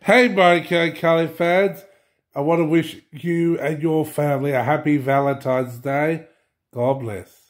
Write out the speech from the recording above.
Hey, MarioKid iCarlyFans. I want to wish you and your family a happy Valentine's Day. God bless.